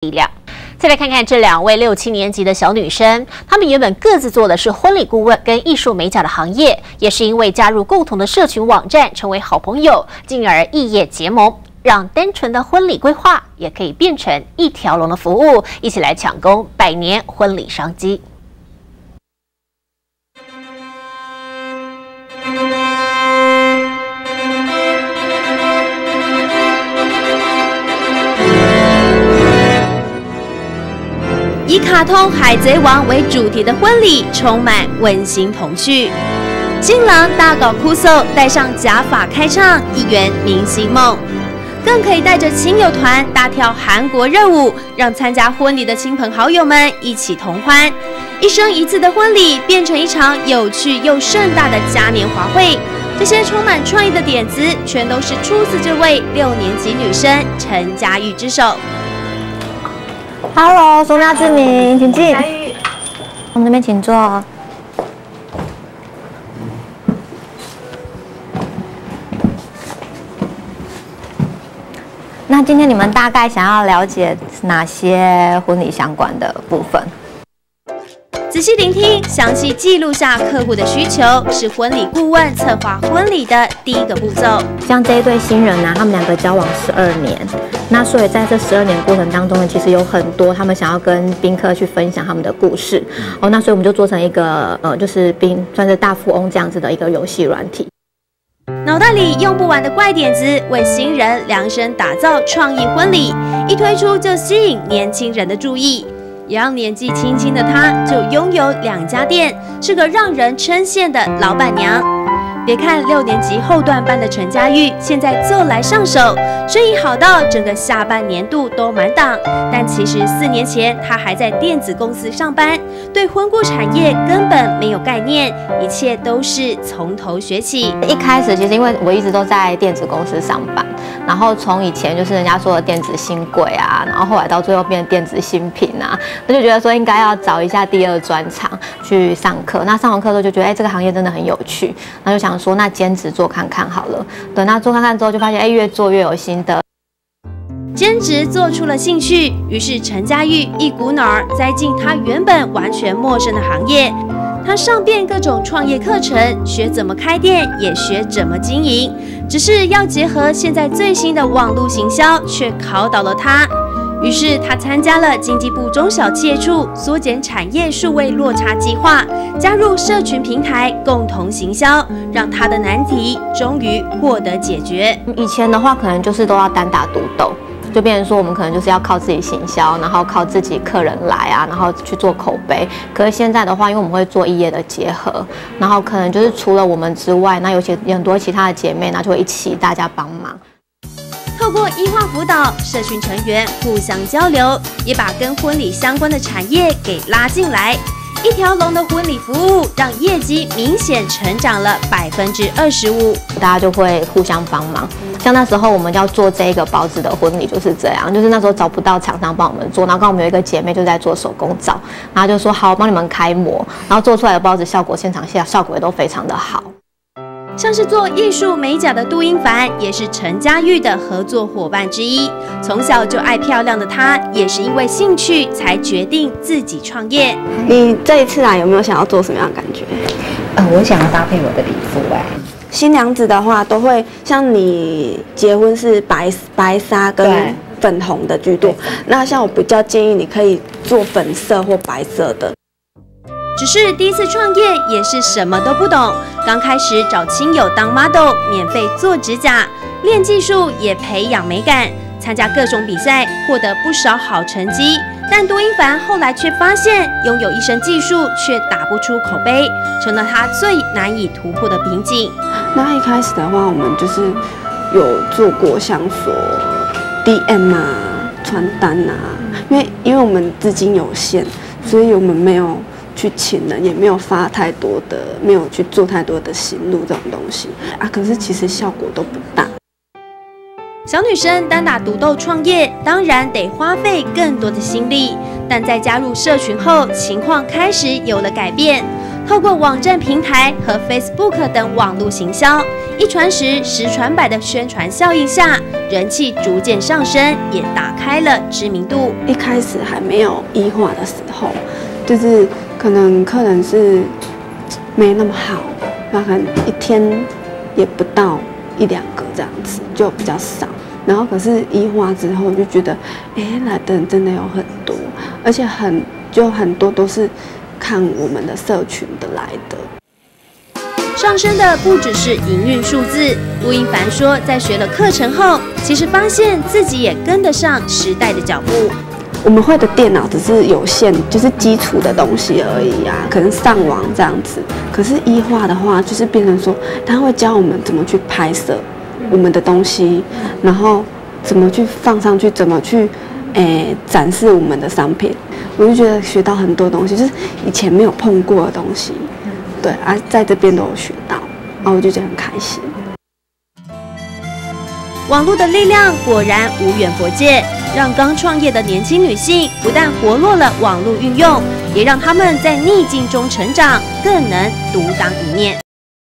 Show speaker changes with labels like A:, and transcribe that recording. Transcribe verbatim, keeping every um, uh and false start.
A: 力量。再来看看这两位六七年级的小女生，她们原本各自做的是婚礼顾问跟艺术美甲的行业，也是因为加入共同的社群网站，成为好朋友，进而异业结盟，让单纯的婚礼规划也可以变成一条龙的服务，一起来抢攻百年婚礼商机。
B: 以卡通《海贼王》为主题的婚礼，充满温馨童趣。新郎大搞酷搜，戴上假发开唱，一圆明星梦。更可以带着亲友团大跳韩国热舞，让参加婚礼的亲朋好友们一起同欢。一生一次的婚礼变成一场有趣又盛大的嘉年华会。这些充满创意的点子，全都是出自这位六年级女生陈佳玉之手。
C: Hello， 苏妙志明，请进。我们这边请坐。那今天你们大概想要了解哪些婚礼相关的部分？
B: 仔细聆听，详细记录下客户的需求，是婚礼顾问策划婚礼的第一个步骤。
C: 像这一对新人呢、啊，他们两个交往十二年，那所以在这十二年过程当中呢，其实有很多他们想要跟宾客去分享他们的故事。哦，那所以我们就做成一个呃，就是宾算是大富翁这样子的一个游戏软体。
B: 脑袋里用不完的怪点子，为新人量身打造创意婚礼，一推出就吸引年轻人的注意。也让年纪轻轻的她就拥有两家店，是个让人称羡的老板娘。别看六年级后段班的陈佳玉现在做来上手，生意好到整个下半年度都满档，但其实四年前她还在电子公司上班，对婚顾产业根本没有概念，一切都是从头学起。
C: 一开始其实因为我一直都在电子公司上班，然后从以前就是人家说的电子新贵啊，然后后来到最后变电子新品啊，我就觉得说应该要找一下第二专长去上课。那上完课之后就觉得，哎，这个行业真的很有趣，那就想说那兼职做看看好了。对，那做看看之后就发现，哎，越做越有心得。
B: 兼职做出了兴趣，于是陈佳玉一股脑儿栽进她原本完全陌生的行业。她上遍各种创业课程，学怎么开店，也学怎么经营。只是要结合现在最新的网络行销，却考倒了她。于是她参加了经济部中小企业处缩减产业数位落差计划，加入社群平台共同行销，让她的难题终于获得解决。
C: 以前的话，可能就是都要单打独斗。就变成说，我们可能就是要靠自己行销，然后靠自己客人来啊，然后去做口碑。可是现在的话，因为我们会做异业的结合，然后可能就是除了我们之外，那有些有很多其他的姐妹，那就会一起大家帮忙。
B: 透过医化辅导，社群成员互相交流，也把跟婚礼相关的产业给拉进来。一条龙的婚礼服务让业绩明显成长了百分之二十五，
C: 大家就会互相帮忙。像那时候我们要做这个包子的婚礼就是这样，就是那时候找不到厂商帮我们做，然后刚好我们有一个姐妹就在做手工皂，然后就说好，我帮你们开模，然后做出来的包子效果现场下效果也都非常的好。
B: 像是做艺术美甲的杜英凡，也是陈佳玉的合作伙伴之一。从小就爱漂亮的她，也是因为兴趣才决定自己创业。
D: 你这一次来有没有想要做什么样的感觉？
E: 呃，我想要搭配我的礼服哎。
D: 新娘子的话，都会像你结婚是白白纱跟粉红的居多，那像我比较建议你可以做粉色或白色的。
B: 只是第一次创业，也是什么都不懂。刚开始找亲友当 model， 免费做指甲，练技术也培养美感，参加各种比赛，获得不少好成绩。但杜英凡后来却发现，拥有一身技术却打不出口碑，成了他最难以突破的瓶颈。
D: 那一开始的话，我们就是有做过像说 D M 啊、传单啊，因为因为我们资金有限，所以我们没有去请人，也没有发太多的，没有去做太多的行路这种东西啊。可是其实效果都不大。
B: 小女生单打独斗创业，当然得花费更多的心力，但在加入社群后，情况开始有了改变。透过网站平台和 Facebook 等网络行销， 一传十，十传百的宣传效应下，人气逐渐上升，也打开了知名度。
D: 一开始还没有医化的时候，就是可能客人是没那么好，那可能一天也不到一两个这样子，就比较少。然后可是医化之后，就觉得，哎，来的人真的有很多，而且很就很多都是看我们的社群的来的。
B: 上升的不只是营运数字，陆英凡说，在学了课程后，其实发现自己也跟得上时代的脚步。
D: 我们会的电脑只是有限，就是基础的东西而已啊，可能上网这样子。可是医化的话，就是变成说，他会教我们怎么去拍摄我们的东西，然后怎么去放上去，怎么去诶展示我们的商品。我就觉得学到很多东西，就是以前没有碰过的东西，对啊，在这边都有学到，然后我就觉得很开心。
B: 网络的力量果然无远弗届，让刚创业的年轻女性不但活络了网络运用，也让她们在逆境中成长，更能独当一面。